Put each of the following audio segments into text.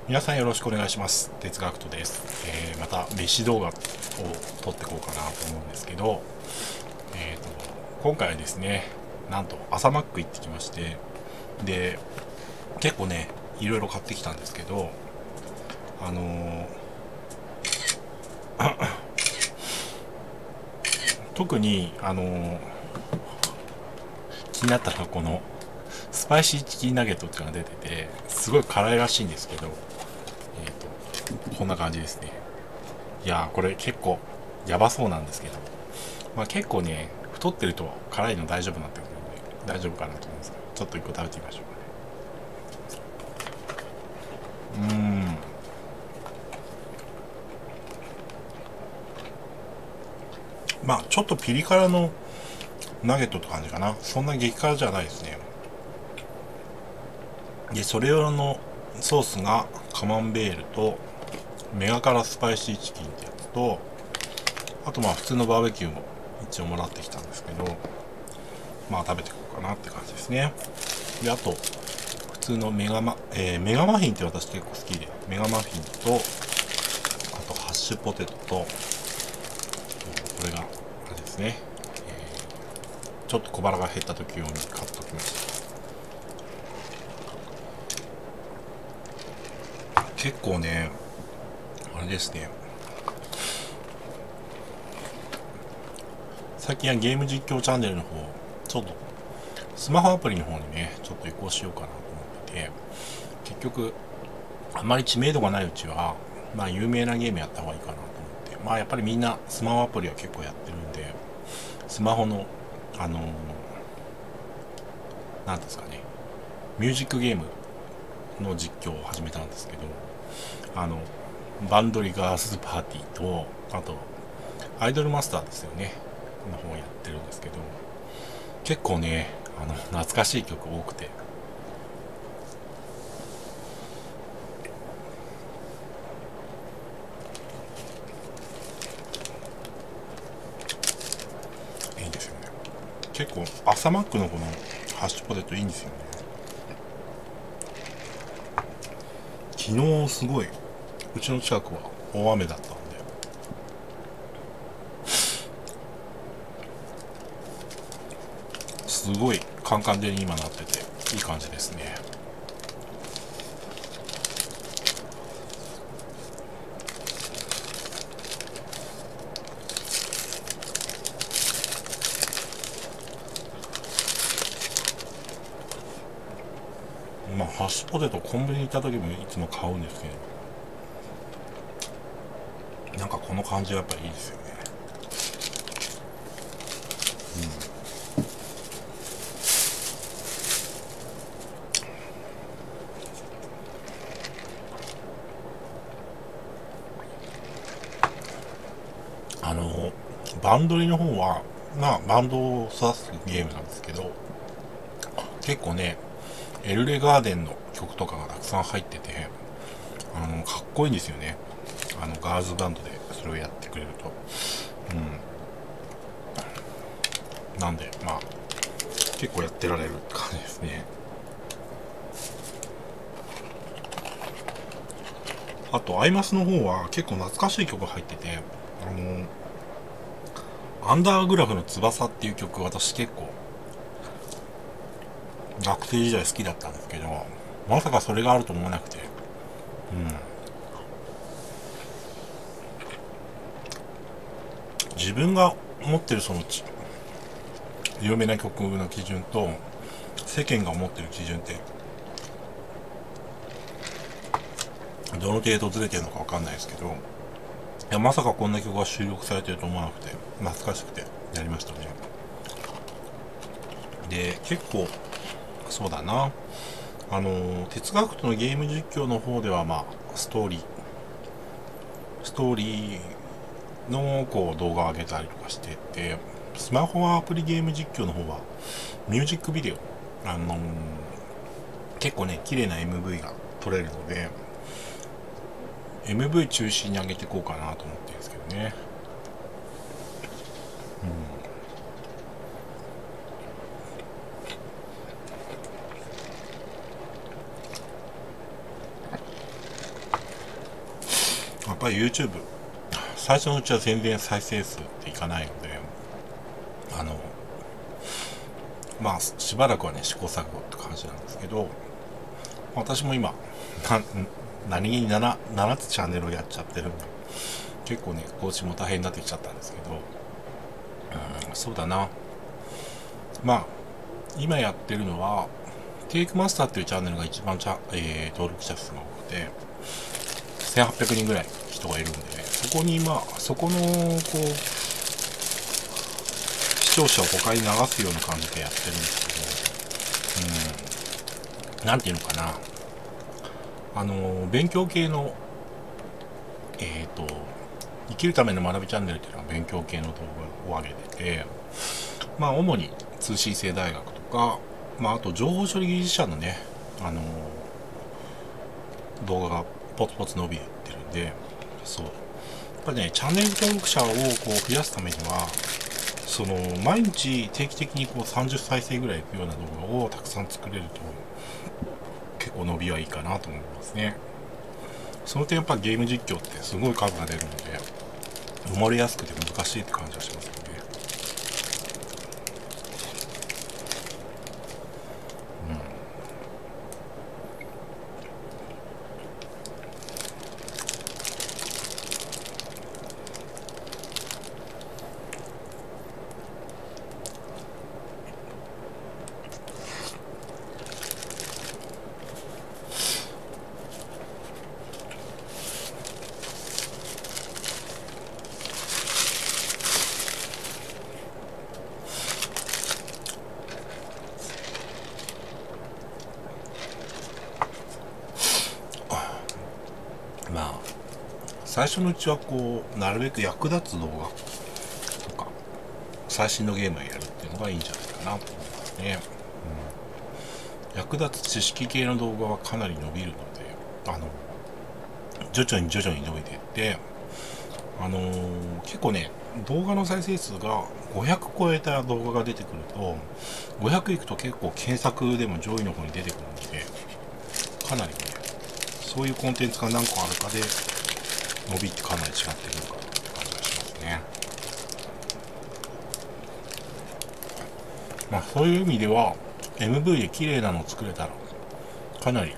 皆さんよろしくお願いします。哲学とです。また飯動画を撮っていこうかなと思うんですけど、今回はですね、なんと朝マック行ってきまして、で、結構ね、いろいろ買ってきたんですけど、あのー特に、気になったのはこのスパイシーチキンナゲットっていうのが出てて、すごい辛いらしいんですけど、こんな感じですね。いやー、これ結構やばそうなんですけど、まあ結構ね、太ってると辛いの大丈夫になってくるので大丈夫かなと思うんですけど、ちょっと一個食べてみましょうかね。まあちょっとピリ辛のナゲットって感じかな。そんな激辛じゃないですね。でそれ用のソースがカマンベールとメガ辛スパイシーチキンってやつと、あとまあ普通のバーベキューも一応もらってきたんですけど、まあ食べていこうかなって感じですね。であと普通のメガマフィンって私結構好きで、メガマフィンと、あとハッシュポテトと、これがあれですね、ちょっと小腹が減った時用に買っときました。結構ね、あれですね、最近はゲーム実況チャンネルの方、ちょっとスマホアプリの方にね、ちょっと移行しようかなと思ってて、結局あんまり知名度がないうちは、まあ有名なゲームやった方がいいかなと思って、まあやっぱりみんなスマホアプリは結構やってるんで、スマホのあのなんですかね、ミュージックゲームの実況を始めたんですけど、あのバンドリガースパーティーと、あとアイドルマスターですよねの方をやってるんですけど、結構ね、懐かしい曲多くて、いいんですよね。結構朝マックのこのハッシュポテトいいんですよね。昨日すごいうちの近くは大雨だったんで、すごいカンカン照りに今なってていい感じですね。まあハッシュポテトコンビニ行った時もいつも買うんですけど、なんかこの感じはやっぱりいいですよね。あのバンドリの方は、まあバンドを育てるゲームなんですけど、結構ね、エルレガーデンの曲とかがたくさん入ってて、かっこいいんですよね。ガールズバンドでそれをやってくれると。なんで、まあ、結構やってられるって感じですね。あと、アイマスの方は結構懐かしい曲入ってて、アンダーグラフの翼っていう曲、私結構学生時代好きだったんですけど、まさかそれがあると思わなくて、自分が持ってるその有名な曲の基準と世間が思ってる基準ってどの程度ずれてるのかわかんないですけど、いやまさかこんな曲が収録されてると思わなくて、懐かしくてやりましたね。で結構そうだな、哲学とのゲーム実況の方では、まあストーリーのこう動画を上げたりとかしてて、スマホアプリゲーム実況の方はミュージックビデオ、あのー結構ね綺麗な MV が撮れるので MV 中心に上げていこうかなと思ってるんですけどね。 ぱり YouTube 最初のうちは全然再生数っていかないので、まあしばらくはね試行錯誤って感じなんですけど、私も今何気に 7つチャンネルをやっちゃってるんで、結構ね更新も大変になってきちゃったんですけど、そうだな、まあ今やってるのはテイクマスターっていうチャンネルが一番登録者数が多くて1800人ぐらい人がいるんで、そこにそこのこう視聴者を他に流すような感じでやってるんですけど、なんていうのかな、勉強系の生きるための学びチャンネルっていうのは勉強系の動画を上げてて、主に通信制大学とか、あと情報処理技術者のね、動画がポツポツ伸びてるんで、そうやっぱりねチャンネル登録者をこう増やすためには、毎日定期的にこう30再生ぐらいいくような動画をたくさん作れると結構伸びはいいかなと思いますね。その点やっぱゲーム実況ってすごい数が出るので埋もれやすくて難しいって感じがしますよね。最初のうちはこうなるべく役立つ動画とか最新のゲームをやるっていうのがいいんじゃないかなと思いますね。役立つ知識系の動画はかなり伸びるので、徐々に伸びていって、結構ね動画の再生数が500超えた動画が出てくると、500いくと結構検索でも上位の方に出てくるので、かなりねそういうコンテンツが何個あるかで伸びってかなり違ってくるかなって感じがしますね。そういう意味では MV で綺麗なのを作れたらかなり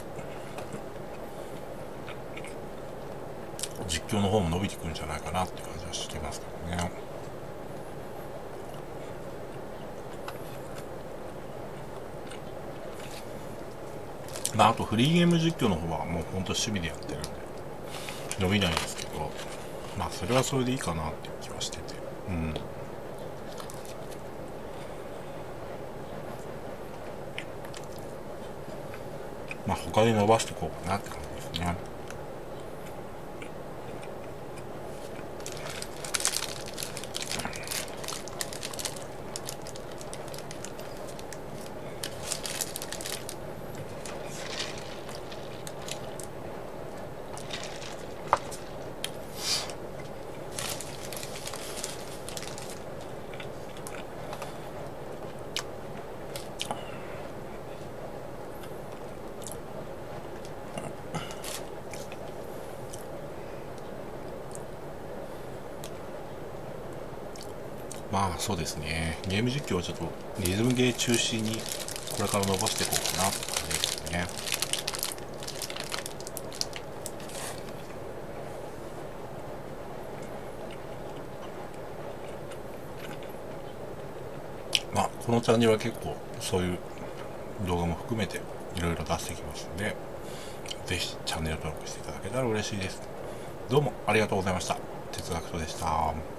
実況の方も伸びてくるんじゃないかなって感じはしてますけどね。あとフリーゲーム実況の方はもうほんと趣味でやってるんで伸びないんですけど、それはそれでいいかなっていう気はしてて、他で伸ばしていこうかなって感じですね。そうですね、ゲーム実況はちょっとリズムゲー中心にこれから伸ばしていこうかなって感じですね。このチャンネルは結構そういう動画も含めていろいろ出していきますので、ぜひチャンネル登録していただけたら嬉しいです。どうもありがとうございました。哲学とでした。